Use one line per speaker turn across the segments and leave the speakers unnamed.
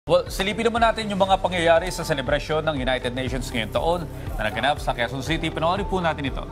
Well, silipin naman natin yung mga pangyayari sa selebrasyon ng United Nations ngayong taon na naganap sa Quezon City. Panoorin po natin ito.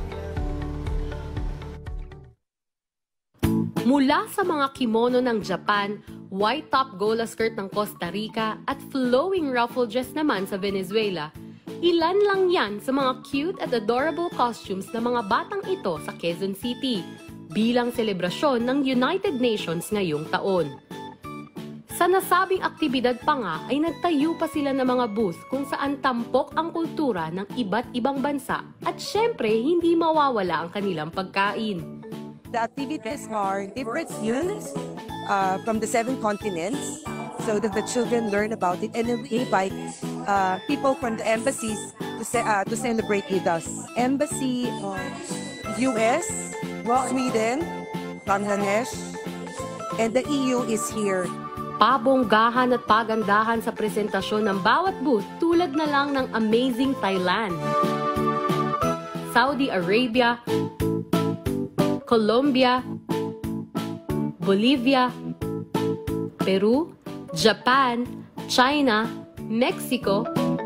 Mula sa mga kimono ng Japan, white top gola skirt ng Costa Rica at flowing ruffle dress naman sa Venezuela, ilan lang yan sa mga cute at adorable costumes ng mga batang ito sa Quezon City bilang selebrasyon ng United Nations ngayong taon. Sa nasabing aktibidad pa nga ay nagtayo pa sila ng mga booth kung saan tampok ang kultura ng iba't ibang bansa at syempre hindi mawawala ang kanilang pagkain.
The activities are different foods from the 7 continents so that the children learn about it, and then we invite people from the embassies to celebrate with us. Embassy US, Sweden, Bangladesh, and the EU is here.
Pabonggahan at pagandahan sa presentasyon ng bawat booth tulad na lang ng Amazing Thailand, Saudi Arabia, Colombia, Bolivia, Peru, Japan, China, Mexico,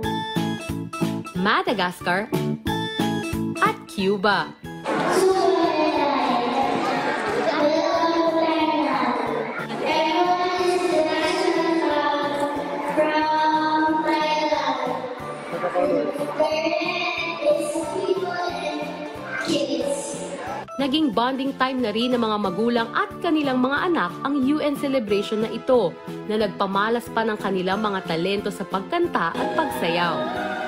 Madagascar, at Cuba. Naging bonding time na rin ng mga magulang at kanilang mga anak ang UN celebration na ito na nagpamalas pa ng kanilang mga talento sa pagkanta at pagsayaw.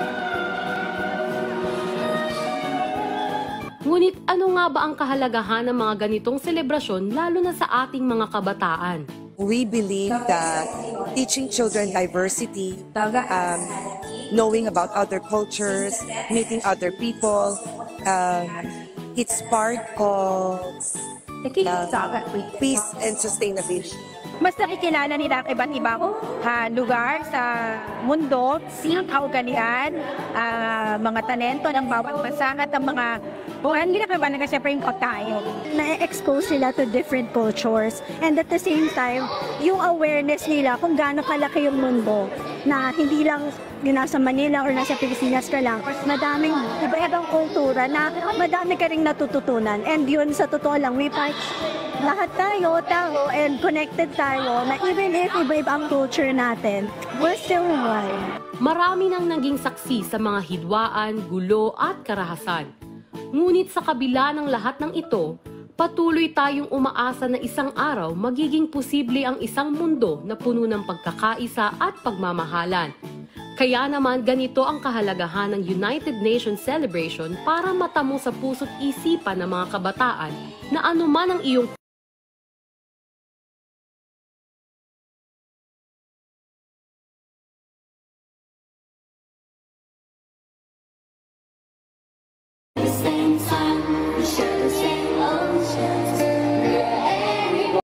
Ngunit ano nga ba ang kahalagahan ng mga ganitong selebrasyon lalo na sa ating mga kabataan?
We believe that teaching children diversity, knowing about other cultures, meeting other people, it's part of peace and sustainability.
Mas nakikilala nila ang iba't ibang lugar sa mundo, kaugalian, mga talento ng bawat bansa at ang mga hindi na kabalaga siyempre yung tayo.
Na-expose sila to different cultures and at the same time, yung awareness nila kung gaano kalaki yung mundo na hindi lang yung nasa Manila or nasa Pilipinas ka lang. Madaming iba-ibang kultura na madami ka ring natututunan. And yun sa totoo lang, lahat tayo, tao, and connected tayo na even if iba-iba ang culture natin, we're still one.
Marami nang naging saksi sa mga hidwaan, gulo at karahasan. Ngunit sa kabila ng lahat ng ito, patuloy tayong umaasa na isang araw magiging posible ang isang mundo na puno ng pagkakaisa at pagmamahalan. Kaya naman ganito ang kahalagahan ng United Nations Celebration para matamo sa puso't isipan ng mga kabataan na anuman ang iyong